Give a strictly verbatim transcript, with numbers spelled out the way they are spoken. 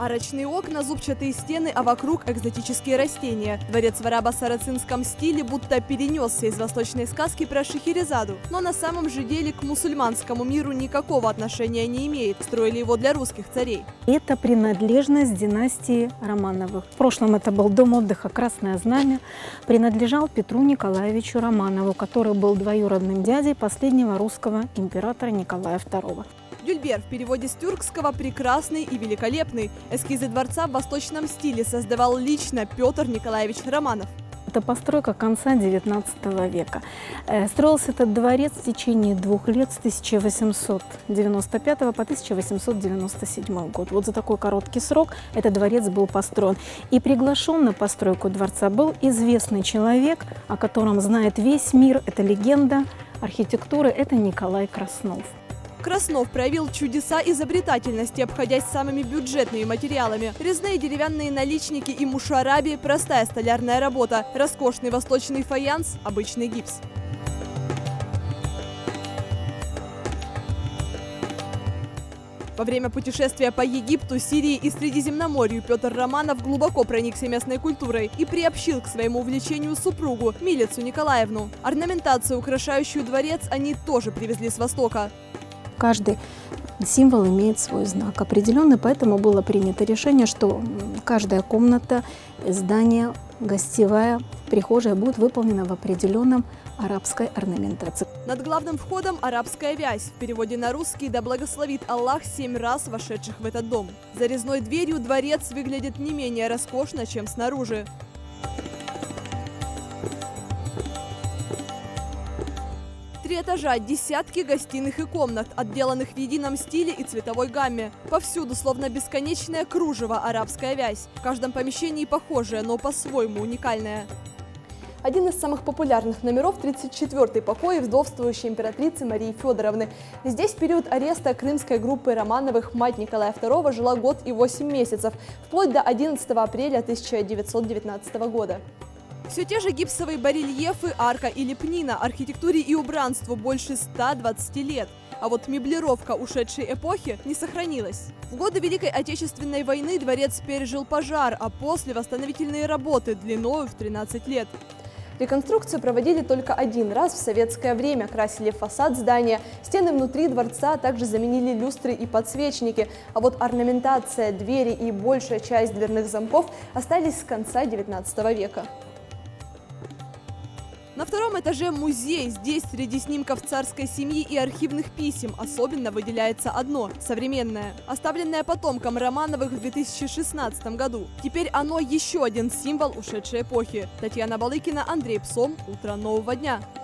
Арочные окна, зубчатые стены, а вокруг экзотические растения. Дворец в арабо-сарацинском стиле будто перенесся из восточной сказки про Шахерезаду. Но на самом же деле к мусульманскому миру никакого отношения не имеет. Строили его для русских царей. Это принадлежность династии Романовых. В прошлом это был дом отдыха «Красное Знамя». Принадлежал Петру Николаевичу Романову, который был двоюродным дядей последнего русского императора Николая второго. Дюльбер в переводе с тюркского «прекрасный» и «великолепный». Эскизы дворца в восточном стиле создавал лично Петр Николаевич Романов. Это постройка конца девятнадцатого века. Строился этот дворец в течение двух лет с тысяча восемьсот девяносто пятого по тысяча восемьсот девяносто седьмой год. Вот за такой короткий срок этот дворец был построен. И приглашен на постройку дворца был известный человек, о котором знает весь мир. Это легенда архитектуры, это Николай Краснов. Краснов проявил чудеса изобретательности, обходясь самыми бюджетными материалами. Резные деревянные наличники и мушараби – простая столярная работа. Роскошный восточный фаянс – обычный гипс. Во время путешествия по Египту, Сирии и Средиземноморью Петр Романов глубоко проникся местной культурой и приобщил к своему увлечению супругу, Милицу Николаевну. Орнаментацию, украшающую дворец, они тоже привезли с Востока. Каждый символ имеет свой знак определенный, поэтому было принято решение, что каждая комната, здание, гостевая, прихожая будет выполнена в определенном арабской орнаментации. Над главным входом арабская вязь. В переводе на русский «Да благословит Аллах семь раз вошедших в этот дом». За резной дверью дворец выглядит не менее роскошно, чем снаружи. Три этажа, десятки гостиных и комнат, отделанных в едином стиле и цветовой гамме. Повсюду словно бесконечное кружево арабская вязь. В каждом помещении похожая, но по-своему уникальная. Один из самых популярных номеров – тридцать четвёртый покой вдовствующей императрицы Марии Федоровны. Здесь в период ареста крымской группы Романовых мать Николая второго жила год и восемь месяцев, вплоть до одиннадцатого апреля тысяча девятьсот девятнадцатого года. Все те же гипсовые барельефы, арка и лепнина, архитектуре и убранству больше ста двадцати лет. А вот меблировка ушедшей эпохи не сохранилась. В годы Великой Отечественной войны дворец пережил пожар, а после восстановительные работы длиной в тринадцать лет. Реконструкцию проводили только один раз в советское время, красили фасад здания, стены внутри дворца, также заменили люстры и подсвечники. А вот орнаментация, двери и большая часть дверных замков остались с конца девятнадцатого века. На втором этаже музей. Здесь среди снимков царской семьи и архивных писем особенно выделяется одно – современное, оставленное потомкам Романовых в две тысячи шестнадцатом году. Теперь оно еще один символ ушедшей эпохи. Татьяна Балыкина, Андрей Псом. Утро нового дня.